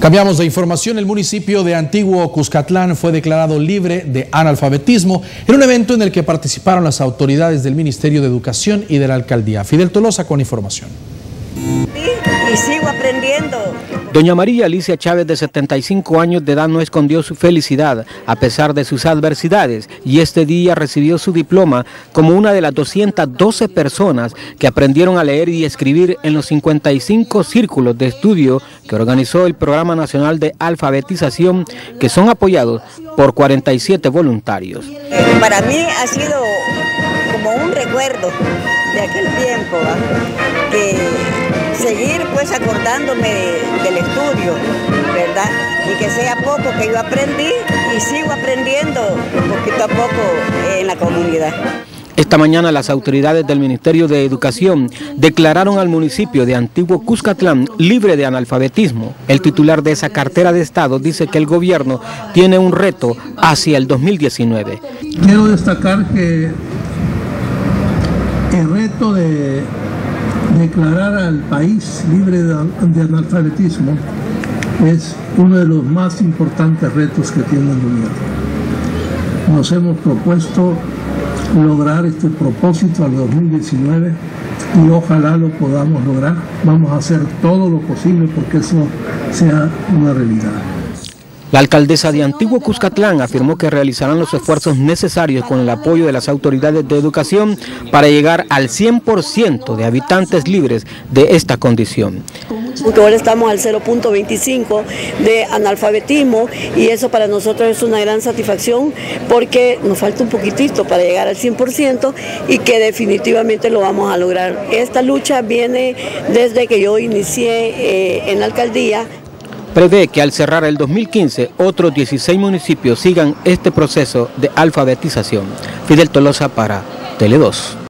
Cambiamos de información. El municipio de Antiguo Cuscatlán fue declarado libre de analfabetismo en un evento en el que participaron las autoridades del Ministerio de Educación y de la Alcaldía. Fidel Tolosa con información. Y sigo aprendiendo. Doña María Alicia Chávez, de 75 años de edad, no escondió su felicidad a pesar de sus adversidades, y este día recibió su diploma como una de las 212 personas que aprendieron a leer y escribir en los 55 círculos de estudio que organizó el Programa Nacional de Alfabetización, que son apoyados por 47 voluntarios. Para mí ha sido como un recuerdo de aquel tiempo, ¿va? Que seguir pues acordándome del estudio, ¿verdad? Y que sea poco que yo aprendí y sigo aprendiendo poquito a poco en la comunidad. Esta mañana las autoridades del Ministerio de Educación declararon al municipio de Antiguo Cuscatlán libre de analfabetismo. El titular de esa cartera de Estado dice que el gobierno tiene un reto hacia el 2019. Quiero destacar que el reto de declarar al país libre de analfabetismo es uno de los más importantes retos que tiene el gobierno. Nos hemos propuesto lograr este propósito al 2019 y ojalá lo podamos lograr. Vamos a hacer todo lo posible porque eso sea una realidad. La alcaldesa de Antiguo Cuscatlán afirmó que realizarán los esfuerzos necesarios con el apoyo de las autoridades de educación para llegar al 100% de habitantes libres de esta condición. Porque ahora estamos al 0.25 de analfabetismo y eso para nosotros es una gran satisfacción porque nos falta un poquitito para llegar al 100% y que definitivamente lo vamos a lograr. Esta lucha viene desde que yo inicié en la alcaldía. Prevé que al cerrar el 2015, otros 16 municipios sigan este proceso de alfabetización. Fidel Tolosa para Tele 2.